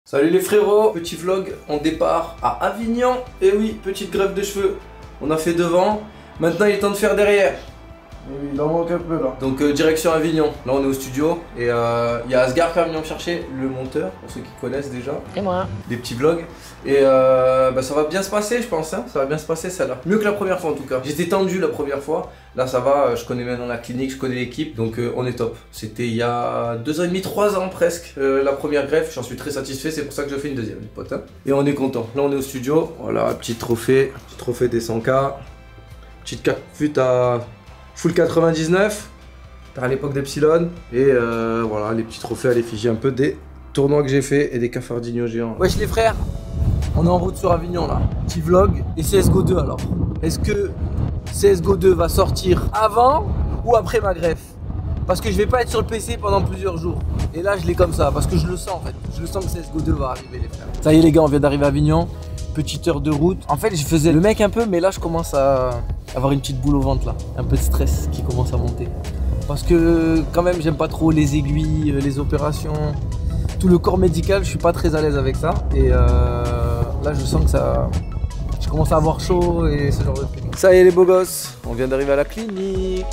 Salut les frérots, petit vlog en départ à Avignon. Et oui, petite greffe de cheveux. On a fait devant, maintenant il est temps de faire derrière. Et oui, il en manque un peu là. Donc direction Avignon, là on est au studio. Et il y a Asgard qui va venir me chercher, le monteur, pour ceux qui connaissent déjà. Et moi. Des petits vlogs. Et ça va bien se passer je pense, hein. Ça va bien se passer celle-là. Mieux que la première fois en tout cas. J'étais tendu la première fois. Là ça va, je connais maintenant la clinique, je connais l'équipe. Donc on est top. C'était il y a 2 ans et demi, 3 ans presque la première greffe. J'en suis très satisfait, c'est pour ça que je fais une deuxième, les potes, hein. Et on est content. Là on est au studio. Voilà, petit trophée des 100K. Petite cafute à full 99 à l'époque d'Epsilon. Et voilà, les petits trophées à l'effigie un peu des tournois que j'ai fait et des cafardignos géants. Wesh les frères, on est en route sur Avignon là. Petit vlog et CSGO 2 alors. Est-ce que CSGO 2 va sortir avant ou après ma greffe? Parce que je vais pas être sur le PC pendant plusieurs jours. Et là je l'ai comme ça parce que je le sens en fait. Je le sens que CSGO 2 va arriver les frères. Ça y est les gars, on vient d'arriver à Avignon. Petite heure de route. En fait je faisais le mec un peu, mais là je commence à avoir une petite boule au ventre là. Un peu de stress qui commence à monter. Parce que quand même j'aime pas trop les aiguilles, les opérations. Tout le corps médical, je suis pas très à l'aise avec ça. Et là je sens que ça... Je commence à avoir chaud et ce genre de trucs. Ça y est les beaux gosses, on vient d'arriver à la clinique.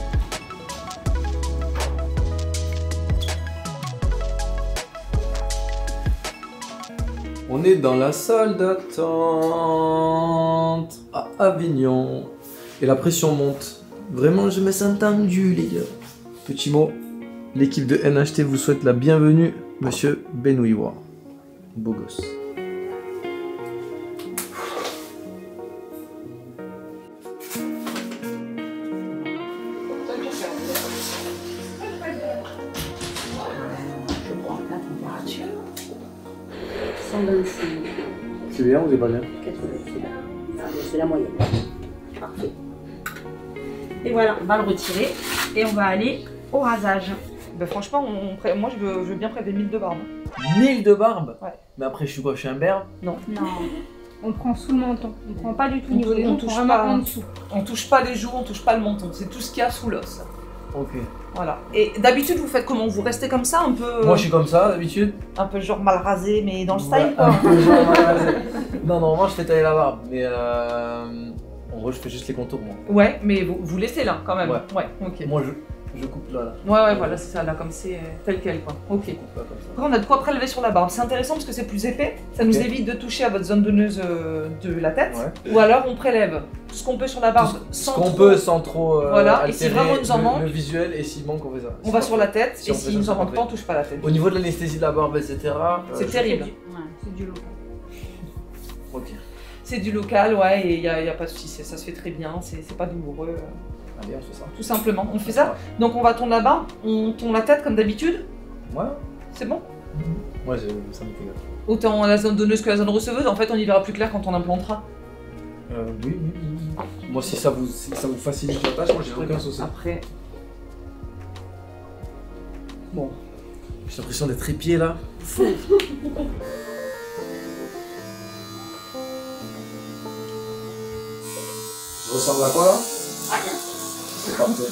On est dans la salle d'attente à Avignon. Et la pression monte. Vraiment je me sens tendu les gars. Petit mot, l'équipe de NHT vous souhaite la bienvenue, monsieur Benouiwa. Beau gosse. Je prends la température. 126. C'est bien ou c'est pas bien? 80, c'est la moyenne. Parfait. Et voilà, on va le retirer et on va aller au rasage. Bah franchement, moi je veux bien près des 1000 de barbe. 1000 de barbe? Ouais. Mais après je suis quoi? Je suis un berbe? Non. Non, on prend sous le menton. On prend pas du tout On niveau des touche joues, on prend vraiment pas. en dessous. On touche pas les joues, on touche pas le menton. C'est tout ce qu'il y a sous l'os. Ok. Voilà. Et d'habitude, vous faites comment? Vous restez comme ça, un peu. Moi je suis comme ça d'habitude. Un peu genre mal rasé, mais dans le Ouais, style un quoi. peu genre mal rasé. Non, normalement je fais tailler la barbe. Mais en gros je fais juste les contours moi. Ouais, mais vous laissez là quand même. Ouais. Ouais, ok. Moi je coupe là. Ouais, voilà, c'est ça, là, comme c'est tel quel quoi. Ok. Je coupe pas comme ça. Après, on a de quoi prélever sur la barbe. C'est intéressant parce que c'est plus épais. Ça nous Ok. évite de toucher à votre zone donneuse de la tête. Ouais. Ou alors, on prélève tout ce qu'on peut sur la barbe Ce sans qu'on trop- peut sans trop Voilà, et si altérer vraiment il nous en manque, le visuel, et s'il manque on fait ça. On va sur la tête, Si et on fait s'il ça, nous c'est en manque parfait. pas, on touche pas la tête. Au niveau de l'anesthésie de la barbe, etc. C'est terrible. C'est du local. Ok. C'est du local, ouais, et y a pas de soucis, ça se fait très bien, c'est pas douloureux. Allez, on fait ça. Tout simplement, on fait ça. Donc on va tourner la barbe, on tourne la tête comme d'habitude, Ouais. c'est bon? Moi ça m'est égal. Autant la zone donneuse que la zone receveuse, en fait on y verra plus clair quand on implantera. Oui. Moi si ça vous facilite la tâche, moi j'ai aucun souci. Après. Bon. J'ai l'impression d'être épié là. Je ressemble à quoi là? C'est parfait.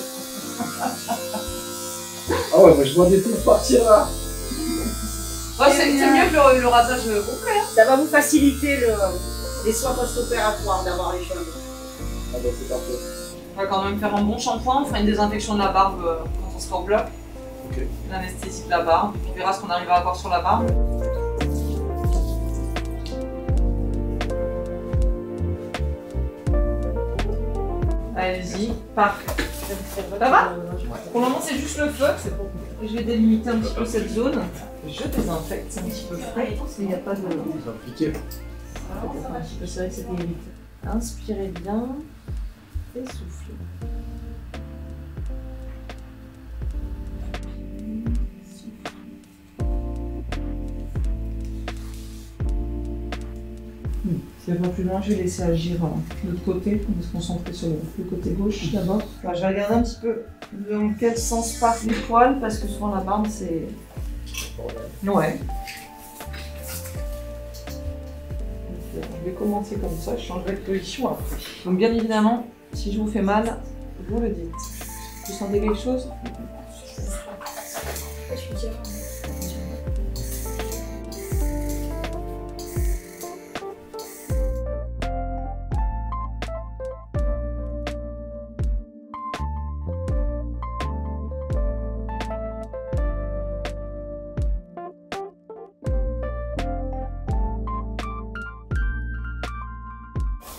Ah ouais, moi je vois des trucs partir là. Ouais, c'est mieux que le rasage complet. Ça va vous faciliter les soins post-opératoires d'avoir les cheveux. Ah bah c'est parfait. On va quand même faire un bon shampoing, on fera une désinfection de la barbe quand on sera au bloc. Ok. L'anesthésie de la barbe, et puis on verra ce qu'on arrive à avoir sur la barbe. Allez-y, parfait. Ça va? Pour le moment, c'est juste le feu. Je vais délimiter un petit peu cette zone. Je désinfecte, c'est un petit peu frais. Il n'y a pas de. C'est compliqué. Un petit peu serré, c'était limite. Inspirez bien et soufflez. Si elle va plus loin, je vais laisser agir de l'autre côté. On va se concentrer sur le côté gauche d'abord. Enfin, je vais regarder un petit peu dans quel sens partent les poils parce que souvent la barbe c'est. Ouais. Je vais commencer comme ça, je changerai de position après. Donc bien évidemment, si je vous fais mal, vous le dites. Vous sentez quelque chose?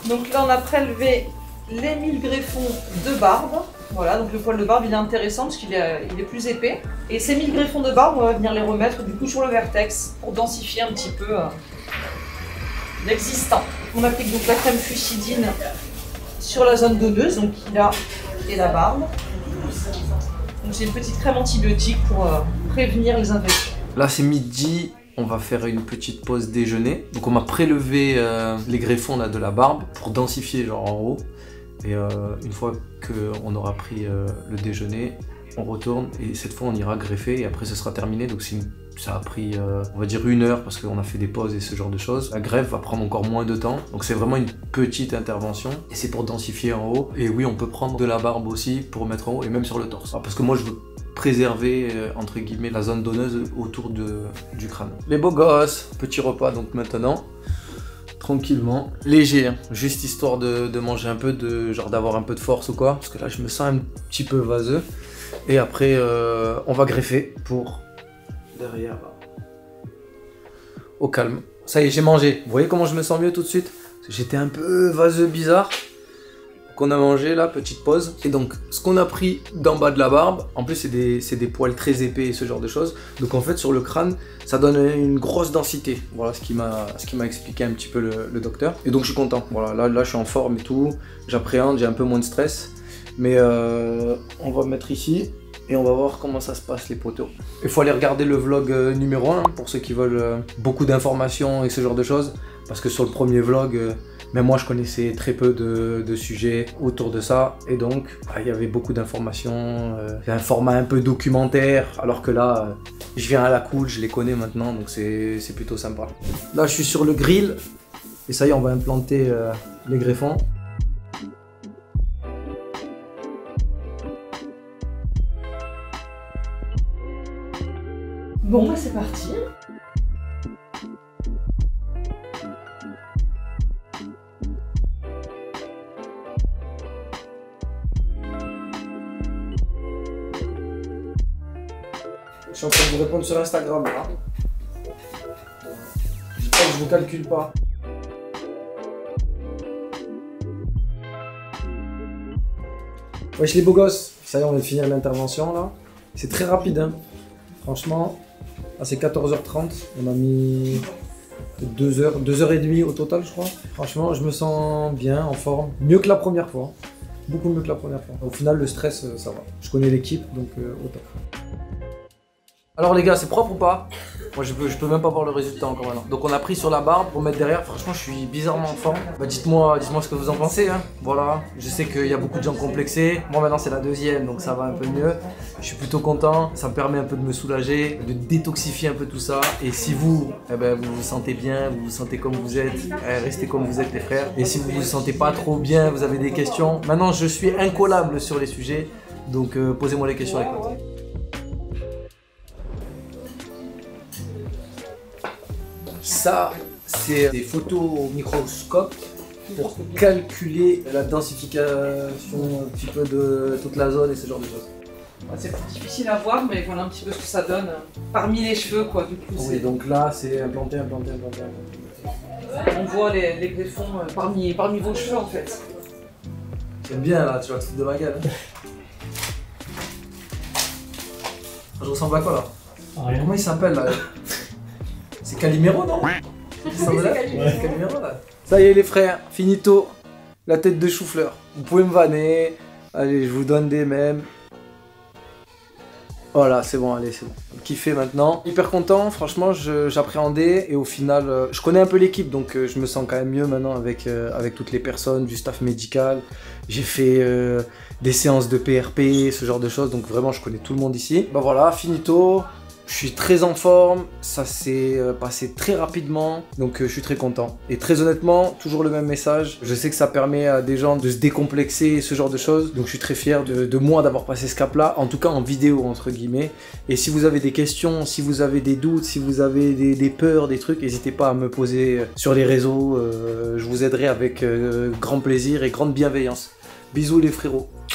Donc là, on a prélevé les 1000 greffons de barbe. Voilà, donc le poil de barbe, il est intéressant parce qu'il est plus épais. Et ces 1000 greffons de barbe, on va venir les remettre du coup sur le vertex pour densifier un petit peu l'existant. On applique donc la crème fuchsidine sur la zone donneuse, donc là et la barbe. Donc c'est une petite crème antibiotique pour prévenir les infections. Là c'est midi, on va faire une petite pause déjeuner. Donc on m'a prélevé les greffons là, de la barbe pour densifier genre en haut. Et une fois qu'on aura pris le déjeuner, on retourne et cette fois on ira greffer et après ce sera terminé. Donc ça a pris on va dire 1 heure parce qu'on a fait des pauses et ce genre de choses. La greffe va prendre encore moins de temps, donc c'est vraiment une petite intervention et c'est pour densifier en haut. Et oui, on peut prendre de la barbe aussi pour mettre en haut et même sur le torse. Parce que moi je veux préserver entre guillemets la zone donneuse autour du crâne. Les beaux gosses, petit repas donc maintenant. Tranquillement, léger, hein. Juste histoire de manger un peu, genre d'avoir un peu de force ou quoi, parce que là je me sens un petit peu vaseux. Et après on va greffer pour derrière là. Au calme. Ça y est, j'ai mangé. Vous voyez comment je me sens mieux tout de suite? J'étais un peu vaseux bizarre. Qu'on a mangé là, petite pause. Et donc ce qu'on a pris d'en bas de la barbe, en plus c'est des poils très épais et ce genre de choses. Donc en fait sur le crâne, ça donne une grosse densité. Voilà ce qui m'a expliqué un petit peu le docteur. Et donc je suis content. Voilà, là je suis en forme et tout. J'appréhende, j'ai un peu moins de stress. Mais on va mettre ici et on va voir comment ça se passe les poteaux. Il faut aller regarder le vlog numéro 1 pour ceux qui veulent beaucoup d'informations et ce genre de choses. Parce que sur le premier vlog, même moi je connaissais très peu de sujets autour de ça. Et donc il y avait beaucoup d'informations, un format un peu documentaire. Alors que là, je viens à la cool, je les connais maintenant, donc c'est plutôt sympa. Là je suis sur le grill. Et ça y est, on va implanter les greffons. Bon, bah c'est parti. Je suis en train de vous répondre sur Instagram là. J'espère que je vous calcule pas. Wesh les beaux gosses, ça y est, on vient de finir l'intervention là. C'est très rapide hein. Franchement, là c'est 14h30, on a mis 2h30 au total je crois. Franchement, je me sens bien, en forme. Mieux que la première fois. Beaucoup mieux que la première fois. Au final, le stress, ça va. Je connais l'équipe, donc au top. Alors les gars, c'est propre ou pas? Moi je peux même pas voir le résultat encore maintenant. Donc on a pris sur la barbe pour mettre derrière. Franchement je suis bizarrement en forme. Bah dites-moi ce que vous en pensez hein. Voilà, je sais qu'il y a beaucoup de gens complexés. Moi maintenant c'est la deuxième donc ça va un peu mieux. Je suis plutôt content, ça me permet un peu de me soulager, de détoxifier un peu tout ça. Et si vous, vous vous sentez bien, vous vous sentez comme vous êtes, restez comme vous êtes les frères. Et si vous vous sentez pas trop bien, vous avez des questions. Maintenant je suis incollable sur les sujets. Donc posez-moi les questions avec moi. Ça, c'est des photos au microscope pour calculer la densification un petit peu de toute la zone et ce genre de choses. C'est plus difficile à voir, mais voilà un petit peu ce que ça donne parmi les cheveux, quoi. Du coup, oui, donc là, c'est implanté. On voit les greffons parmi vos cheveux, en fait. J'aime bien, là, tu vas te foutre de ma gueule. Je ressemble à quoi, là? Comment il s'appelle, là? C'est Calimero, non? C'est Calimero, là. Ça y est, les frères, finito. La tête de chou-fleur. Vous pouvez me vanner. Allez, je vous donne des mèmes. Voilà, c'est bon, allez, c'est bon. Kiffé maintenant. Hyper content, franchement, j'appréhendais. Et au final, je connais un peu l'équipe, donc je me sens quand même mieux maintenant avec toutes les personnes, du staff médical. J'ai fait des séances de PRP, ce genre de choses. Donc vraiment, je connais tout le monde ici. Bah voilà, finito. Je suis très en forme, ça s'est passé très rapidement, donc je suis très content. Et très honnêtement, toujours le même message, je sais que ça permet à des gens de se décomplexer, ce genre de choses, donc je suis très fier de moi d'avoir passé ce cap-là, en tout cas en vidéo entre guillemets. Et si vous avez des questions, si vous avez des doutes, si vous avez des peurs, des trucs, n'hésitez pas à me poser sur les réseaux, je vous aiderai avec grand plaisir et grande bienveillance. Bisous les frérots.